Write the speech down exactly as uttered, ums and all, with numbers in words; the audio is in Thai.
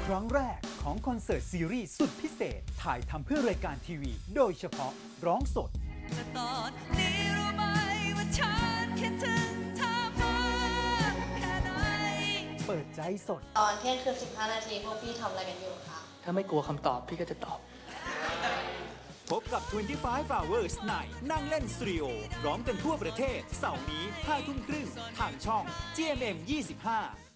รั้งแรกของคอนเสิร์ตซีรีส์สุดพิเศษถ่ายทำเพื่อรายการทีวีโดยเฉพาะร้องสดแต่ตอนนี้รู้ไหมว่าฉันคิดถึงเธอมากแค่ไหนเปิดใจสดตอนเที่ยงคืนสิบห้านาทีพวกพี่ทำอะไรกันอยู่คะถ้าไม่กลัวคำตอบพี่ก็จะตอบพบกับยี่สิบห้า hours ในนั่งเล่นสตูดิโอร้องกันทั่วประเทศเสาร์นี้ห้าทุ่มครึ่งทางช่อง จี เอ็ม เอ็ม ยี่สิบห้า